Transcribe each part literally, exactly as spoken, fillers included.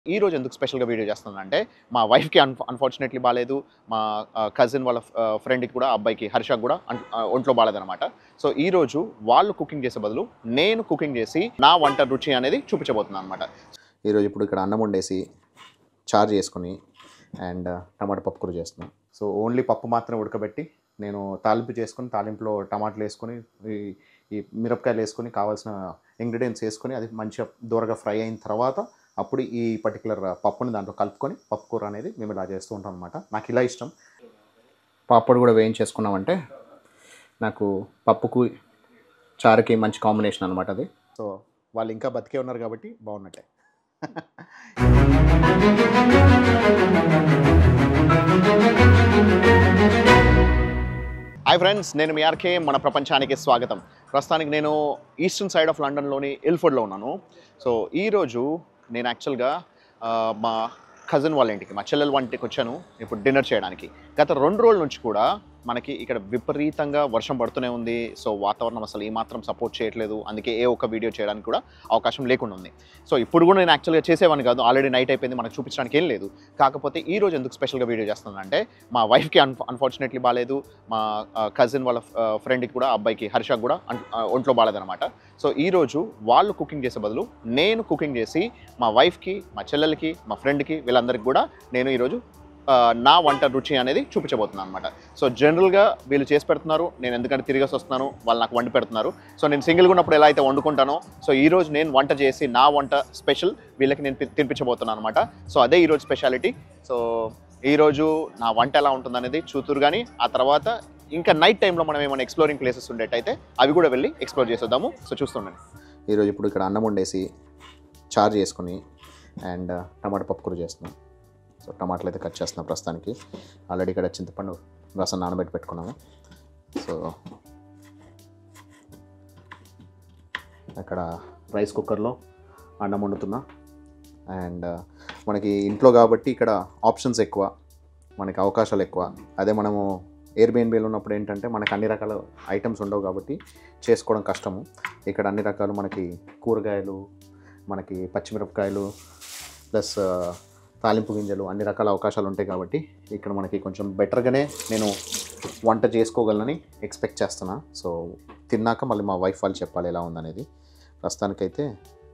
ఈ రోజు ఎందుకు స్పెషల్‌గా వీడియో చేస్తున్నానంటే, మా వైఫ్‌కి అన్ అన్‌ఫార్చునేట్‌లీ బాలేదు. మా ఆహ్, కజిన్ వాళ్ళ ఫ్ ఆహ్, ఫ్రెండ్‌కి కూడా అబ్బాయికి హర్షకి కూడా అన్ ఆహ్, ఒంట్లో బాలేదనమాట. సో, ఈరోజు వాళ్ళు కుకింగ్ చేసే బదులు నేను కుకింగ్ చేసి నా వంట రుచి అనేది చూపించబోతున్నాను అనమాట. ఈరోజు ఇప్పుడు ఇక్కడ అన్నం వండేసి, చారు చేసుకొని అండ్ టమాటా పప్పు కూర చేస్తున్నాను. సో, ఓన్లీ పప్పు మాత్రమే ఉడకబెట్టి నేను తాలింపు చేసుకొని, తాలింపులో టమాటాలు వేసుకొని, ఈ ఈ మిరపకాయలు వేసుకొని, కావాల్సిన ఇంగ్రీడియెంట్స్ వేసుకొని, అది మంచిగా దోరగా ఫ్రై అయిన తర్వాత అప్పుడు ఈ పర్టికులర్ పప్పుని దాంట్లో కలుపుకొని పప్పు కూర అనేది మేము ఇలా చేస్తూ ఉంటాం అనమాట. నాకు ఇలా ఇష్టం. పాపడు కూడా వేయించేసుకున్నామంటే నాకు పప్పుకు చారుకి మంచి కాంబినేషన్ అనమాట అది. సో వాళ్ళు ఇంకా బతికే ఉన్నారు కాబట్టి బాగున్నట్టే. హాయ్ ఫ్రెండ్స్, నేను మీ ఆర్కే. మన ప్రపంచానికి స్వాగతం. ప్రస్తుతానికి నేను ఈస్టర్న్ సైడ్ ఆఫ్ లండన్లోని ఇల్ఫోర్డ్లో ఉన్నాను. సో ఈరోజు నేను యాక్చువల్గా మా కజిన్ వాళ్ళ ఇంటికి, మా చెల్లెల వంటికి వచ్చాను ఇప్పుడు డిన్నర్ చేయడానికి. గత రెండు రోజుల నుంచి కూడా మనకి ఇక్కడ విపరీతంగా వర్షం పడుతూనే ఉంది. సో వాతావరణం అసలు ఏమాత్రం సపోర్ట్ చేయట్లేదు. అందుకే ఏ ఒక్క వీడియో చేయడానికి కూడా అవకాశం లేకుండా ఉంది. సో ఇప్పుడు కూడా నేను యాక్చువల్గా చేసేవాడిని కాదు. ఆల్రెడీ నైట్ అయిపోయింది, మనకు చూపించడానికి ఏం లేదు. కాకపోతే ఈ రోజు ఎందుకు స్పెషల్గా వీడియో చేస్తున్నానంటే, మా వైఫ్కి అన్ అన్‌ఫార్చునేట్‌లీ బాలేదు. మా కజిన్ వాళ్ళ ఆహ్, ఫ్రెండ్‌కి కూడా అబ్బాయికి హర్షకి కూడా అన్ ఆహ్, ఒంట్లో బాలేదనమాట. సో ఈరోజు వాళ్ళు కుకింగ్ చేసే బదులు నేను కుకింగ్ చేసి మా వైఫ్‌కి, మా చెల్లెలకి, మా ఫ్రెండ్‌కి వీళ్ళందరికీ కూడా నేను ఈరోజు ఆహ్, నా వంట రుచి అనేది చూపించబోతున్నాను అనమాట. సో జనరల్‌గా వీళ్ళు చేసి పెడుతున్నారు. నేను ఎందుకంటే తిరిగేసి వస్తున్నాను, వాళ్ళు నాకు వండి పెడుతున్నారు. సో నేను సింగిల్‌గా ఉన్నప్పుడు ఎలా అయితే వండుకుంటానో, సో ఈరోజు నేను వంట చేసి నా వంట స్పెషల్ వీళ్ళకి నేను తినిపించబోతున్నాను అనమాట. సో అదే ఈరోజు స్పెషాలిటీ. సో ఈరోజు నా వంట ఎలా ఉంటుందనేది చూతురు కానీ, ఆ తర్వాత ఇంకా నైట్ టైంలో మనం ఏమైనా ఎక్స్ప్లోరింగ్ ప్లేసెస్ ఉండేటైతే అవి కూడా వెళ్ళి ఎక్స్ప్లోర్ చేసేద్దాము. సో చూస్తుండండి. ఈరోజు ఇప్పుడు ఇక్కడ అన్నం వండేసి, చారు చేసుకొని అండ్ టమాటా పప్పు కూర చేస్తున్నాం. సో టమాటాలు అయితే కట్ చేస్తున్నాం ప్రస్తుతానికి. ఆల్రెడీ ఇక్కడ చింతపండు రసం నానబెట్టి పెట్టుకున్నాము. సో అక్కడ రైస్ కుక్కర్లో అన్నం వండుతున్నా. అండ్ మనకి ఇంట్లో కాబట్టి ఇక్కడ ఆప్షన్స్ ఎక్కువ, మనకి అవకాశాలు ఎక్కువ. అదే మనము ఎయిర్బిఎన్బిలో ఉన్నప్పుడు ఏంటంటే మనకు అన్ని రకాల ఐటమ్స్ ఉండవు కాబట్టి చేసుకోవడం కష్టము. ఇక్కడ అన్ని రకాలు మనకి కూరగాయలు, మనకి పచ్చిమిరపకాయలు ప్లస్ తాలింపు గింజలు అన్ని రకాల అవకాశాలు ఉంటాయి కాబట్టి ఇక్కడ మనకి కొంచెం బెటర్గానే నేను వంట చేసుకోగలనని ఎక్స్పెక్ట్ చేస్తున్నా. సో తిన్నాక మళ్ళీ మా వైఫ్ వాళ్ళు చెప్పాలి ఎలా ఉందనేది. ప్రస్తుతానికైతే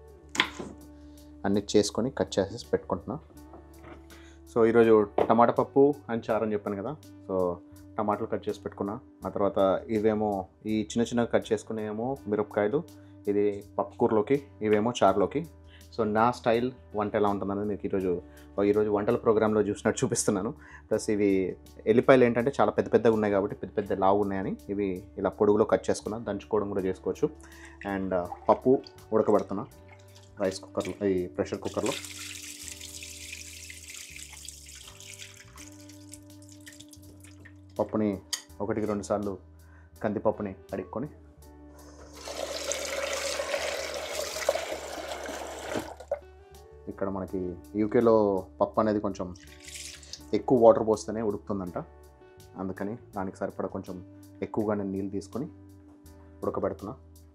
అన్నీ చేసుకొని కట్ చేసేసి పెట్టుకుంటున్నా. సో ఈరోజు టమాటా పప్పు అండ్ చారు అని చెప్పాను కదా. సో టమాటాలు కట్ చేసి పెట్టుకున్నా. ఆ తర్వాత ఇవేమో ఈ చిన్న చిన్నగా కట్ చేసుకునేమో మిరపకాయలు, ఇది పప్పు కూరలోకి, ఇవేమో చారులోకి. సో నా స్టైల్ వంట ఎలా ఉంటుందనేది మీకు ఈరోజు ఈరోజు వంటల ప్రోగ్రాంలో చూసినట్టు చూపిస్తున్నాను. ప్లస్ ఇవి ఎల్లిపాయలు ఏంటంటే చాలా పెద్ద పెద్దగా ఉన్నాయి కాబట్టి పెద్ద పెద్ద లావు ఉన్నాయని ఇవి ఇలా పొడుగులో కట్ చేసుకున్నా. దంచుకోవడం కూడా చేసుకోవచ్చు. అండ్ పప్పు ఉడకబెడుతున్నా రైస్ కుక్కర్లో, ఈ ప్రెషర్ కుక్కర్లో. పప్పుని ఒకటికి రెండు సార్లు కందిపప్పుని కడుక్కొని ఇక్కడ మనకి యూకేలో పప్పు అనేది కొంచెం ఎక్కువ వాటర్ పోస్తేనే ఉడుకుతుందంట. అందుకని దానికి సరిపడా కొంచెం ఎక్కువగానే నీళ్ళు తీసుకొని ఉడకబెడుతున్నా.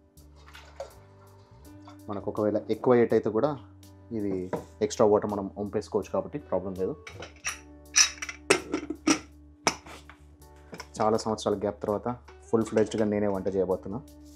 మనకు ఒకవేళ ఎక్కువ ఏట్ అయితే కూడా ఇది ఎక్స్ట్రా వాటర్ మనం వంపేసుకోవచ్చు కాబట్టి ప్రాబ్లం లేదు. చాలా సంవత్సరాల గ్యాప్ తర్వాత ఫుల్ ఫ్లెడ్జ్డ్గా నేనే వంట చేయబోతున్నా.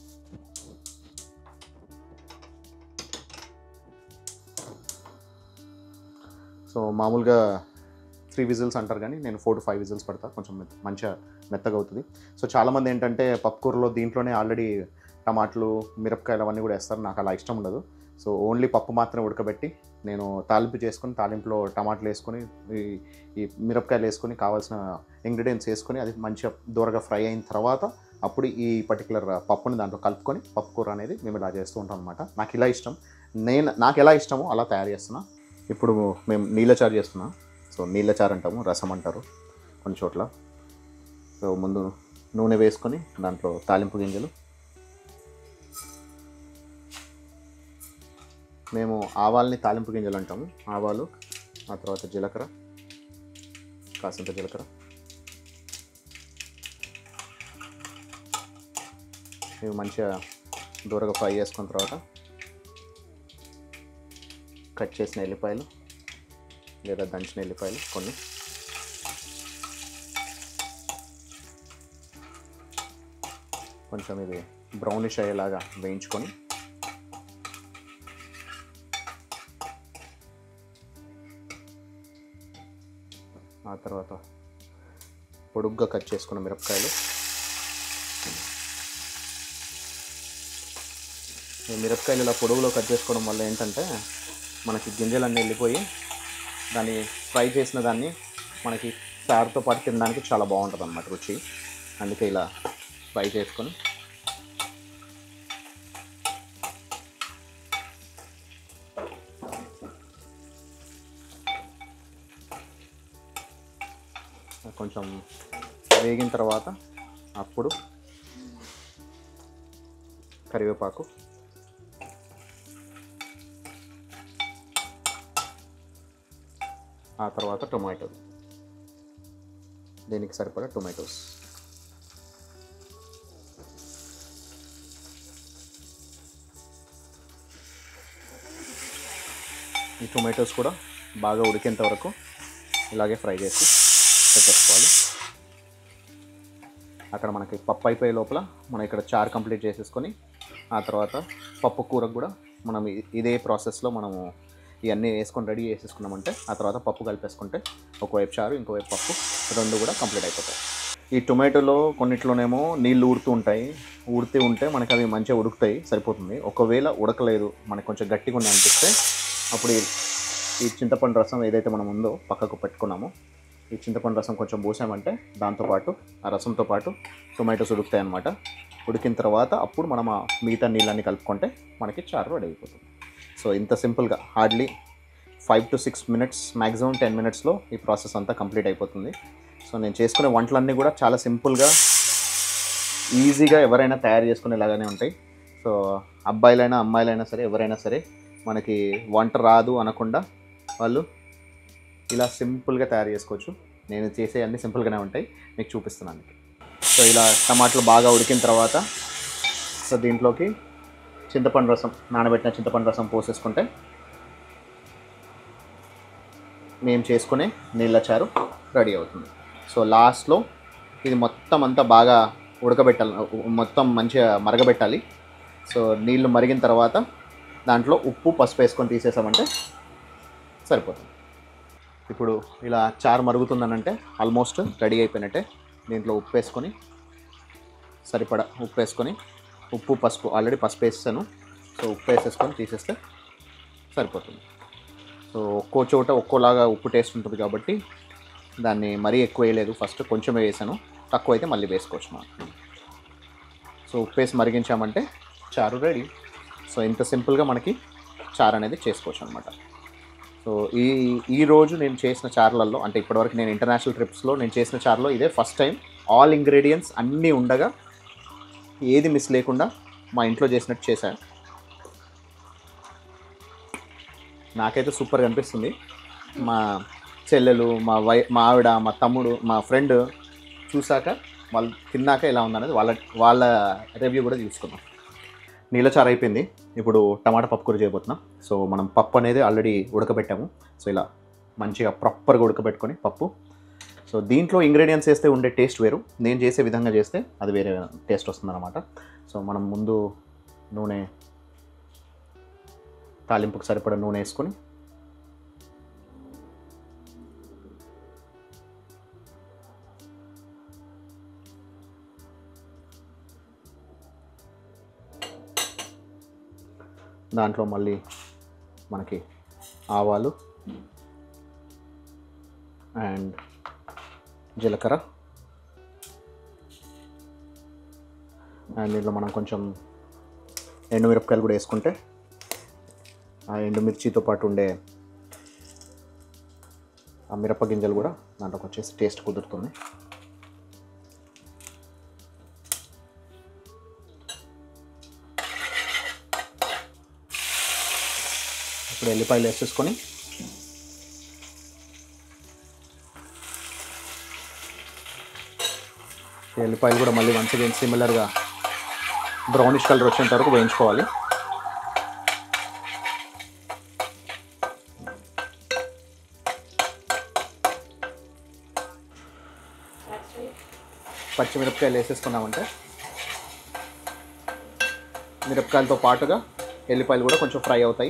సో మామూలుగా త్రీ విజిల్స్ అంటారు కానీ నేను ఫోర్ టు ఫైవ్ విజిల్స్ పడతా, కొంచెం మంచిగా మెత్తగా అవుతుంది. సో చాలామంది ఏంటంటే పప్పుకూరలో దీంట్లోనే ఆల్రెడీ టమాటాలు, మిరపకాయలు అవన్నీ కూడా వేస్తారు. నాకు అలా ఇష్టం ఉండదు. సో ఓన్లీ పప్పు మాత్రమే ఉడకబెట్టి నేను తాలింపు చేసుకొని, తాలింపులో టమాటాలు వేసుకొని, ఈ ఈ మిరపకాయలు వేసుకొని, కావాల్సిన ఇంగ్రీడియంట్స్ వేసుకొని, అది మంచిగా దోరగా ఫ్రై అయిన తర్వాత అప్పుడు ఈ పర్టికులర్ పప్పుని దాంట్లో కలుపుకొని పప్పు కూర అనేది మేము ఇలా చేస్తూ ఉంటాం అనమాట. నాకు ఇలా ఇష్టం. నేను నాకు ఎలా ఇష్టమో అలా తయారు చేస్తున్నా. ఇప్పుడు మేము నీళ్ళ చారు చేస్తున్నాం. సో నీళ్ళ చారు అంటాము, రసం అంటారు కొన్ని చోట్ల. సో ముందు నూనె వేసుకొని దాంట్లో తాలింపు గింజలు, మేము ఆవాల్ని తాలింపు గింజలు అంటాము. ఆవాలు, ఆ తర్వాత జీలకర్ర, కాసింత జీలకర్ర, ఇవి మంచిగా దూరగా ఫ్రై చేసుకున్న తర్వాత కట్ చేసిన ఎల్లిపాయలు, లేదా దంచిన ఎల్లిపాయలు కొన్ని. కొంచెం ఇది బ్రౌనిష్ అయ్యేలాగా వేయించుకొని ఆ తర్వాత పొడుగ్గా కట్ చేసుకున్న మిరపకాయలు. ఈ మిరపకాయలు ఇలా పొడుగులో కట్ చేసుకోవడం వల్ల ఏంటంటే మనకి గింజలన్నీ వెళ్ళిపోయి దాన్ని ఫ్రై చేసిన దాన్ని మనకి చారుతో పాటు తినడానికి చాలా బాగుంటుంది అన్నమాట రుచి. అందుకే ఇలా ఫ్రై చేసుకొని కొంచెం వేగిన తర్వాత అప్పుడు కరివేపాకు, ఆ తర్వాత టొమాటో, దీనికి సరిపడా టొమాటోస్. ఈ టొమాటోస్ కూడా బాగా ఉడికేంత వరకు ఇలాగే ఫ్రై చేసి పెట్టేసుకోవాలి. అక్కడ మనకి పప్పు అయిపోయే లోపల మనం ఇక్కడ చారు కంప్లీట్ చేసేసుకొని ఆ తర్వాత పప్పు కూరకు కూడా మనం ఇదే ప్రాసెస్లో మనము ఇవన్నీ వేసుకొని రెడీ చేసేసుకున్నామంటే ఆ తర్వాత పప్పు కలిపేసుకుంటే ఒకవైపు చారు ఇంకోవైపు పప్పు రెండు కూడా కంప్లీట్ అయిపోతాయి. ఈ టొమాటోలో కొన్నిట్లోనేమో నీళ్ళు ఊడుతూ ఉంటాయి. ఊడుతూ ఉంటే మనకి అవి మంచిగా ఉడుకుతాయి, సరిపోతుంది. ఒకవేళ ఉడకలేదు మనకి కొంచెం గట్టిగా ఉంది అనిపిస్తే అప్పుడు ఈ చింతపండు రసం ఏదైతే మనం ఉందో పక్కకు పెట్టుకున్నామో ఈ చింతపండు రసం కొంచెం పోసామంటే దాంతోపాటు ఆ రసంతో పాటు టొమాటోస్ ఉడుకుతాయి అన్నమాట. ఉడికిన తర్వాత అప్పుడు మనం ఆ మిగతా నీళ్ళన్నీ కలుపుకుంటే మనకి చారు రెడీ అయిపోతుంది. సో ఇంత సింపుల్గా hardly five to six minutes maximum ten మినిట్స్లో ఈ ప్రాసెస్ అంతా కంప్లీట్ అయిపోతుంది. సో నేను చేసుకునే వంటలన్నీ కూడా చాలా సింపుల్గా ఈజీగా ఎవరైనా తయారు చేసుకునేలాగానే ఉంటాయి. సో అబ్బాయిలైనా అమ్మాయిలైనా సరే ఎవరైనా సరే మనకి వంట రాదు అనకుండా వాళ్ళు ఇలా సింపుల్గా తయారు చేసుకోవచ్చు. నేను చేసే అన్నీ సింపుల్గానే ఉంటాయి, మీకు చూపిస్తున్నాను. సో ఇలా టమాటాలు బాగా ఉడికిన తర్వాత సో దీంట్లోకి చింతపండు రసం, నానబెట్టిన చింతపండు రసం పోసేసుకుంటే మేము చేసుకునే నీళ్ళ చారు రెడీ అవుతుంది. సో లాస్ట్లో ఇది మొత్తం అంతా బాగా ఉడకబెట్టాలి, మొత్తం మంచిగా మరగబెట్టాలి. సో నీళ్ళు మరిగిన తర్వాత దాంట్లో ఉప్పు పసుపు వేసుకొని తీసేసామంటే సరిపోతుంది. ఇప్పుడు ఇలా చారు మరుగుతుందనంటే ఆల్మోస్ట్ రెడీ అయిపోయినట్టే. దీంట్లో ఉప్పు వేసుకొని సరిపడా ఉప్పు వేసుకొని ఉప్పు పసుపు ఆల్రెడీ పసుపు వేసాను. సో ఉప్పు వేసేసుకొని తీసేస్తే సరిపోతుంది. సో ఒక్కో చోట ఒక్కోలాగా ఉప్పు టేస్ట్ ఉంటుంది కాబట్టి దాన్ని మరీ ఎక్కువ వేయలేదు, ఫస్ట్ కొంచెమే వేసాను. తక్కువ అయితే మళ్ళీ వేసుకోవచ్చు మనం. సో ఉప్పు వేసి మరిగించామంటే చారు రెడీ. సో ఇంత సింపుల్గా మనకి చారు అనేది చేసుకోవచ్చు అనమాట. సో ఈ ఈరోజు నేను చేసిన చారులలో అంటే ఇప్పటివరకు నేను ఇంటర్నేషనల్ ట్రిప్స్లో నేను చేసిన చారులో ఇదే ఫస్ట్ టైం. ఆల్ ఇంగ్రీడియంట్స్ అన్నీ ఉండగా ఏది మిస్ లేకుండా మా ఇంట్లో చేసినట్టు చేశాను. నాకైతే సూపర్గా అనిపిస్తుంది. మా చెల్లెలు, మా వై మా ఆవిడ, మా తమ్ముడు, మా ఫ్రెండ్ చూశాక వాళ్ళు తిన్నాక ఎలా ఉందనేది వాళ్ళ వాళ్ళ రివ్యూ కూడా చూసుకున్నాం. నీళ్ళ చారు అయిపోయింది. ఇప్పుడు టమాటా పప్పు కూర చేయబోతున్నాం. సో మనం పప్పు అనేది ఆల్రెడీ ఉడకబెట్టాము. సో ఇలా మంచిగా ప్రాపర్గా ఉడకబెట్టుకొని పప్పు. సో దీంట్లో ఇంగ్రీడియంట్స్ వేస్తే ఉండే టేస్ట్ వేరు, నేను చేసే విధంగా చేస్తే అది వేరే టేస్ట్ వస్తుందన్నమాట. సో మనం ముందు నూనె, తాలింపుకు సరిపడా నూనె వేసుకొని దాంట్లో మళ్ళీ మనకి ఆవాలు అండ్ జీలకర్ర అండ్ దీంట్లో మనం కొంచెం ఎండుమిరపకాయలు కూడా వేసుకుంటే ఆ ఎండుమిర్చితో పాటు ఉండే ఆ మిరప గింజలు కూడా దాంట్లోకి వచ్చేసి టేస్ట్ కుదురుతుంది. ఇప్పుడు ఎల్లిపాయలు వేసేసుకొని ఎల్లిపాయలు కూడా మళ్ళీ వన్స్ అగైన్ సిమిలర్గా బ్రౌనిష్ కలర్ వచ్చేంత వరకు వేయించుకోవాలి. పచ్చిమిరపకాయలు వేసేసుకున్నామంటే మిరపకాయలతో పాటుగా ఎల్లిపాయలు కూడా కొంచెం ఫ్రై అవుతాయి.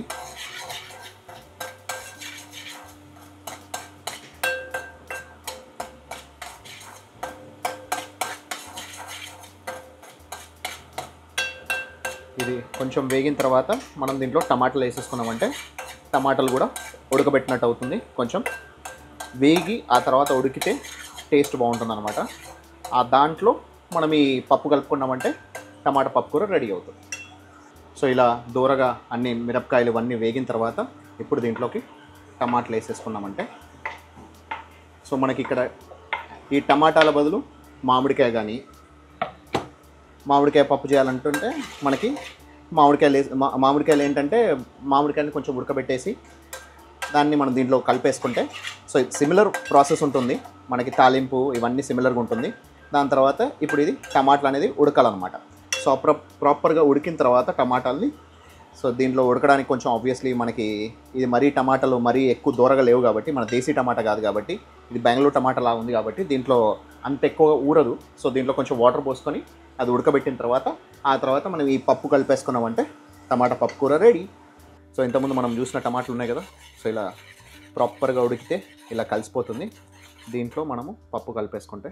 ఇది కొంచెం వేగిన తర్వాత మనం దీంట్లో టమాటాలు వేసేసుకున్నామంటే టమాటాలు కూడా ఉడకబెట్టినట్టు అవుతుంది. కొంచెం వేగి ఆ తర్వాత ఉడికితే టేస్ట్ బాగుంటుంది అనమాట. ఆ దాంట్లో మనం ఈ పప్పు కలుపుకున్నామంటే టమాటా పప్పు కూర రెడీ అవుతుంది. సో ఇలా దూరగా అన్ని మిరపకాయలు ఇవన్నీ వేగిన తర్వాత ఇప్పుడు దీంట్లోకి టమాటాలు వేసేసుకున్నామంటే సో మనకి ఇక్కడ ఈ టమాటాల బదులు మామిడికాయ కానీ మామిడికాయ పప్పు చేయాలంటుంటే మనకి మామిడికాయలు మా మామిడికాయలు ఏంటంటే మామిడికాయని కొంచెం ఉడకబెట్టేసి దాన్ని మనం దీంట్లో కలిపేసుకుంటే సో సిమిలర్ ప్రాసెస్ ఉంటుంది. మనకి తాలింపు ఇవన్నీ సిమిలర్గా ఉంటుంది. దాని తర్వాత ఇప్పుడు ఇది టమాటాలు అనేది ఉడకాలన్నమాట. సో ప్రా ప్రాపర్గా ఉడికిన తర్వాత టమాటాలని సో దీంట్లో ఉడకడానికి కొంచెం ఆబ్వియస్లీ మనకి ఇది మరీ టమాటాలు మరీ ఎక్కువ దూరగా లేవు కాబట్టి మన దేశీ టమాటా కాదు కాబట్టి ఇది బెంగళూరు టమాటా లాగా ఉంది కాబట్టి దీంట్లో అంత ఎక్కువ ఊరదు. సో దీంట్లో కొంచెం వాటర్ పోసుకొని అది ఉడకబెట్టిన తర్వాత ఆ తర్వాత మనం ఈ పప్పు కలిపేసుకున్నామంటే టమాటా పప్పు కూర రెడీ. సో ఇంతకుముందు మనం చూసిన టమాటాలు ఉన్నాయి కదా, సో ఇలా ప్రాపర్గా ఉడికితే ఇలా కలిసిపోతుంది. దీంట్లో మనము పప్పు కలిపేసుకుంటే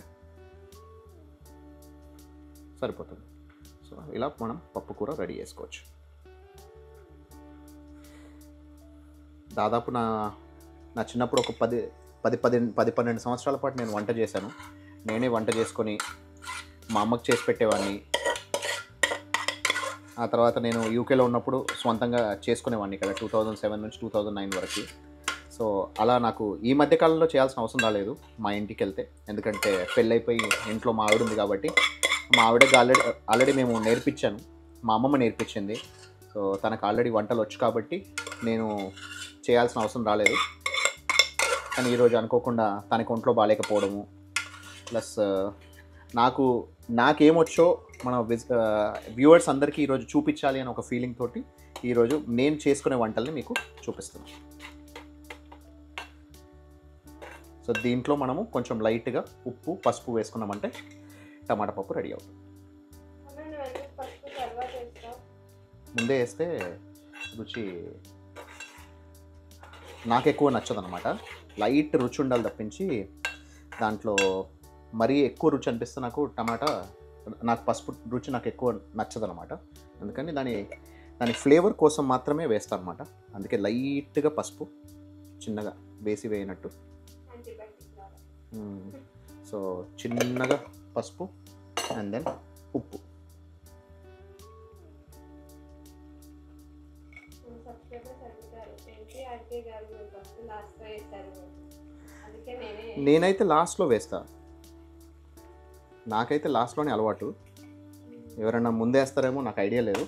సరిపోతుంది. సో ఇలా మనం పప్పు కూర రెడీ చేసుకోవచ్చు. దాదాపు నా నా చిన్నప్పుడు ఒక పది పది పది పది పన్నెండు సంవత్సరాల పాటు నేను వంట చేశాను. నేనే వంట చేసుకొని మా అమ్మకి చేసి పెట్టేవాడిని. ఆ తర్వాత నేను యూకేలో ఉన్నప్పుడు సొంతంగా చేసుకునేవాడిని ఇక్కడ టూ థౌజండ్ సెవెన్ నుంచి టూ థౌజండ్ నైన్ వరకు. సో అలా నాకు ఈ మధ్యకాలంలో చేయాల్సిన అవసరం రాలేదు మా ఇంటికి వెళ్తే, ఎందుకంటే పెళ్ళైపోయి ఇంట్లో మా ఆవిడ ఉంది కాబట్టి మా ఆవిడకి ఆల్రెడీ ఆల్రెడీ మేము నేర్పించాను, మా అమ్మమ్మ నేర్పించింది. సో తనకు ఆల్రెడీ వంటలు వచ్చు కాబట్టి నేను చేయాల్సిన అవసరం రాలేదు. కానీ ఈరోజు అనుకోకుండా తనకి ఒంట్లో బాగాలేకపోవడము ప్లస్ నాకు నాకేమొచ్చో మన వ్యూవర్స్ అందరికీ ఈరోజు చూపించాలి అని ఒక ఫీలింగ్ తోటి ఈరోజు నేను చేసుకునే వంటల్ని మీకు చూపిస్తున్నాను. సో దీంట్లో మనము కొంచెం లైట్గా ఉప్పు పసుపు వేసుకున్నామంటే టమాటా పప్పు రెడీ అవుతుంది. ముందే వేస్తే రుచి నాకు ఎక్కువ నచ్చదు అనమాట. లైట్ రుచి ఉండాలి తప్పించి దాంట్లో మరీ ఎక్కువ రుచి అనిపిస్తే నాకు టమాటా నాకు పసుపు రుచి నాకు ఎక్కువ నచ్చదు అనమాట. అందుకని దాని దాని ఫ్లేవర్ కోసం మాత్రమే వేస్తాను అనమాట. అందుకే లైట్గా పసుపు చిన్నగా వేసి వేయనట్టు. సో చిన్నగా పసుపు అండ్ దెన్ ఉప్పు. నేనైతే లాస్ట్లో వేస్తా, నాకైతే లాస్ట్లోనే అలవాటు. ఎవరైనా ముందే వేస్తారేమో నాకు ఐడియా లేదు.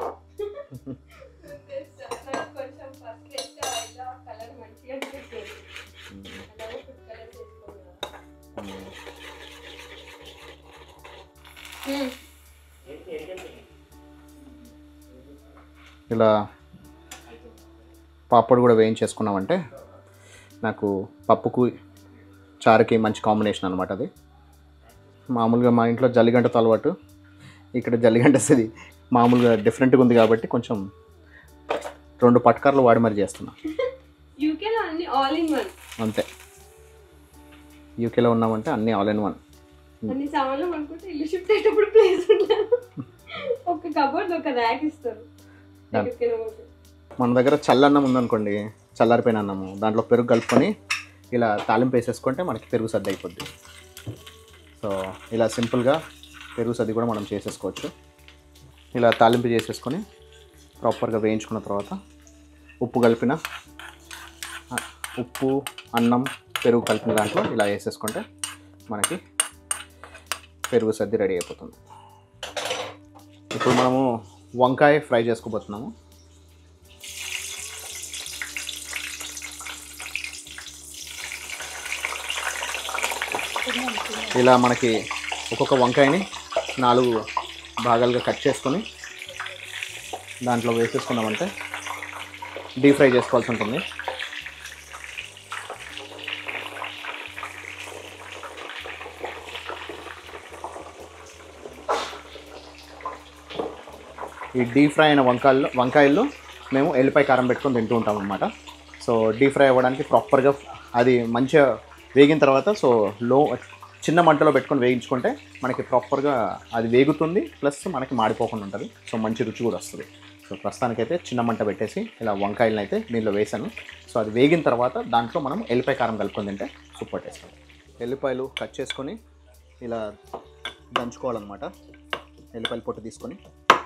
ఇలా పాపడ్ కూడా వేయించేసుకున్నామంటే నాకు పప్పుకు చారుకి మంచి కాంబినేషన్ అనమాట. అది మామూలుగా మా ఇంట్లో జల్లిగంటతో అలవాటు, ఇక్కడ జల్లిగంట వస్తుంది మామూలుగా డిఫరెంట్గా ఉంది కాబట్టి కొంచెం రెండు పట్కార్లు వాడి మరి చేస్తున్నా. అంతే, యూకేలో ఉన్నామంటే అన్నీ ఆల్ ఇన్ వన్. మన దగ్గర చల్లన్నం ఉందనుకోండి, చల్లారిపోయిన అన్నము దాంట్లో పెరుగు కలుపుకొని ఇలా తాలింపు వేసేసుకుంటే మనకి పెరుగు సద్ది అయిపోద్ది. సో ఇలా సింపుల్గా పెరుగు సద్ది కూడా మనం చేసేసుకోవచ్చు. ఇలా తాలింపు చేసేసుకొని ప్రాపర్గా వేయించుకున్న తర్వాత ఉప్పు కలిపిన ఉప్పు అన్నం పెరుగు కలిపిన దాంట్లో ఇలా వేసేసుకుంటే మనకి పెరుగు సద్ది రెడీ అయిపోతుంది. ఇప్పుడు మనము వంకాయ ఫ్రై చేసుకోబోతున్నాము. ఇలా మనకి ఒక్కొక్క వంకాయని నాలుగు భాగాలుగా కట్ చేసుకొని దాంట్లో వేసేసుకున్నామంటే డీప్ ఫ్రై చేసుకోవాల్సి ఉంటుంది. ఈ డీప్ ఫ్రై అయిన వంకాయల్లో వంకాయల్లో మేము ఎల్లిపాయ కారం పెట్టుకొని తింటూ ఉంటాం అనమాట. సో డీప్ ఫ్రై అవ్వడానికి ప్రాపర్గా అది మంచిగా వేగిన తర్వాత సో లో చిన్న మంటలో పెట్టుకొని వేయించుకుంటే మనకి ప్రాపర్గా అది వేగుతుంది, ప్లస్ మనకి మాడిపోకుండా ఉంటుంది. సో మంచి రుచి కూడా వస్తుంది. సో ప్రస్తుతానికైతే చిన్న మంట పెట్టేసి ఇలా వంకాయలను అయితే దీనిలో వేసాను. సో అది వేగిన తర్వాత దాంట్లో మనం ఎల్లిపాయ కారం కలుపుకొని తింటే సూపర్ టేస్ట్ ఉంటుంది. ఎల్లిపాయలు కట్ చేసుకొని ఇలా దంచుకోవాలన్నమాట. ఎల్లిపాయలు పొట్టు తీసుకొని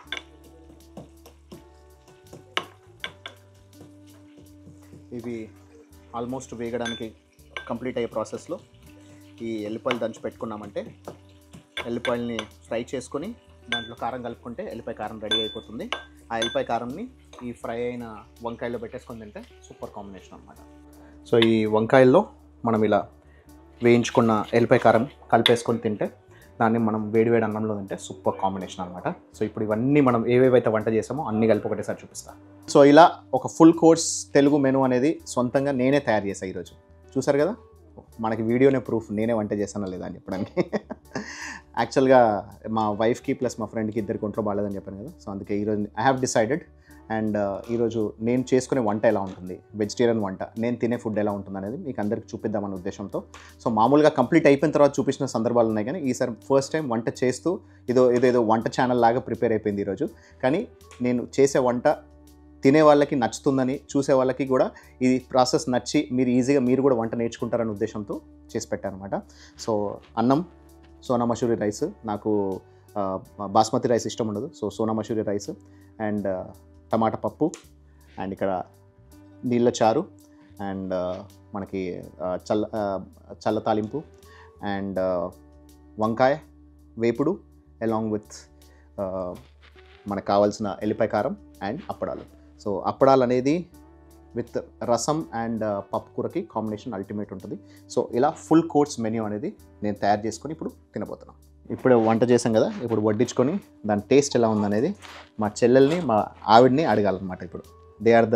ఇవి ఆల్మోస్ట్ వేగడానికి కంప్లీట్ అయ్యే ప్రాసెస్లో ఈ ఎల్లిపాయలు దంచి పెట్టుకున్నామంటే ఎల్లిపాయలని ఫ్రై చేసుకొని దాంట్లో కారం కలుపుకుంటే ఎల్లిపాయ కారం రెడీ అయిపోతుంది. ఆ ఎల్లిపాయ కారంని ఈ ఫ్రై అయిన వంకాయలో పెట్టేసుకొని తింటే సూపర్ కాంబినేషన్ అనమాట. సో ఈ వంకాయల్లో మనం ఇలా వేయించుకున్న ఎల్లిపాయ కారం కలిపేసుకొని తింటే దాన్ని మనం వేడివేడి అన్నంలో తింటే సూపర్ కాంబినేషన్ అనమాట. సో ఇప్పుడు ఇవన్నీ మనం ఏవేవైతే వంట చేసామో అన్నీ కలిపి ఒకటేసారి చూపిస్తాను. సో ఇలా ఒక ఫుల్ కోర్స్ తెలుగు మెనూ అనేది సొంతంగా నేనే తయారు చేశాను ఈరోజు. చూసారు కదా, మనకి వీడియోనే ప్రూఫ్ నేనే వంట చేశానా లేదా అని చెప్పడానికి. యాక్చువల్గా మా వైఫ్కి ప్లస్ మా ఫ్రెండ్కి ఇద్దరికి ఒంట్లో బాగాలేదని చెప్పాను కదా. సో అందుకే ఈరోజు ఐ హ్యావ్ డిసైడెడ్ అండ్ ఈరోజు నేను చేసుకునే వంట ఎలా ఉంటుంది, వెజిటేరియన్ వంట, నేను తినే ఫుడ్ ఎలా ఉంటుంది అనేది మీకు అందరికి చూపిద్దామనే ఉద్దేశంతో. సో మామూలుగా కంప్లీట్ అయిపోయిన తర్వాత చూపించిన సందర్భాలు ఉన్నాయి, కానీ ఈసారి ఫస్ట్ టైం వంట చేస్తూ ఇదో ఏదో ఏదో వంట ఛానల్ లాగా ప్రిపేర్ అయిపోయింది ఈరోజు. కానీ నేను చేసే వంట తినే వాళ్ళకి నచ్చుతుందని, చూసే వాళ్ళకి కూడా ఇది ప్రాసెస్ నచ్చి మీరు ఈజీగా మీరు కూడా వంట నేర్చుకుంటారనే ఉద్దేశంతో చేసి పెట్టాను అనమాట. సో అన్నం సోనా మసూరి రైస్, నాకు బాస్మతి రైస్ ఇష్టం ఉండదు. So Sona Masoori rice and టమాటా పప్పు అండ్ ఇక్కడ నీళ్ళ చారు అండ్ మనకి చల్ల చల్ల తాలింపు అండ్ వంకాయ వేపుడు అలాంగ్ విత్ మనకు కావాల్సిన ఎల్లిపాయ కారం అండ్ అప్పడాలు. సో అప్పడాలు అనేది విత్ రసం అండ్ పప్పు కూరకి కాంబినేషన్ అల్టిమేట్ ఉంటుంది. సో ఇలా ఫుల్ కోర్స్ మెన్యూ అనేది నేను తయారు చేసుకొని ఇప్పుడు తినబోతున్నాను. ఇప్పుడు వంట చేసాం కదా, ఇప్పుడు వడ్డించుకొని దాని టేస్ట్ ఎలా ఉందనేది మా చెల్లెల్ని మా ఆవిడ్ని అడగాలన్నమాట. ఇప్పుడు దే ఆర్ ద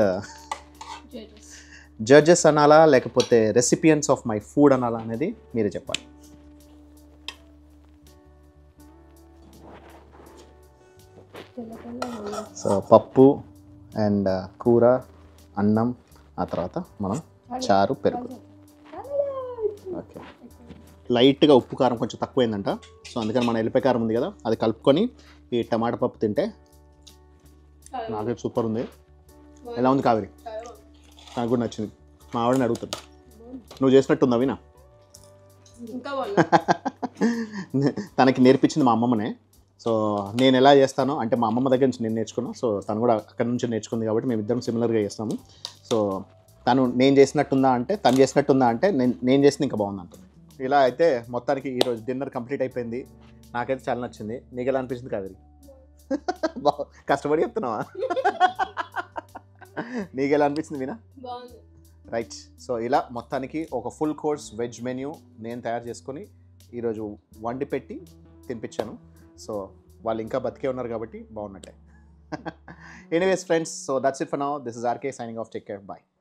జడ్జెస్ అనాలా లేకపోతే రెసిపియన్స్ ఆఫ్ మై ఫుడ్ అనాలా అనేది మీరే చెప్పాలి. సో పప్పు అండ్ కూర, అన్నం, ఆ తర్వాత మనం చారు, పెరుగు. ఓకే, లైట్గా ఉప్పు కారం కొంచెం తక్కువైందంట. సో అందుకని మన ఎల్లిపాయ కారం ఉంది కదా, అది కలుపుకొని ఈ టమాటా పప్పు తింటే నాకైతే సూపర్ ఉంది. ఎలా ఉంది కావేరి? నాకు కూడా నచ్చింది. మా ఆవిడని అడుగుతాను, నువ్వు చేసినట్టుందా వినా? తనకి నేర్పించింది మా అమ్మమ్మనే. సో నేను ఎలా చేస్తానో అంటే మా అమ్మమ్మ దగ్గర నుంచి నేను నేర్చుకున్నాను. సో తను కూడా అక్కడి నుంచి నేర్చుకుంది కాబట్టి మేము ఇద్దరం సిమిలర్గా చేస్తాము. సో తను నేను చేసినట్టుందా అంటే తను చేసినట్టుందా అంటే నేను నేను చేసింది ఇంకా బాగుంది అంటుంది. ఇలా అయితే మొత్తానికి ఈరోజు డిన్నర్ కంప్లీట్ అయిపోయింది. నాకైతే చాలా నచ్చింది. నీకు ఎలా అనిపించింది కావేరి? కష్టపడి చెప్తున్నావా? నీకు ఎలా అనిపించింది వినా? రైట్. సో ఇలా మొత్తానికి ఒక ఫుల్ కోర్స్ వెజ్ మెన్యూ నేను తయారు చేసుకొని ఈరోజు వండి పెట్టి తినిపించాను. సో వాళ్ళు ఇంకా బతికే ఉన్నారు కాబట్టి బాగున్నట్టే. Anyways friends, so that's it for now. This is RK signing off. Take care, bye.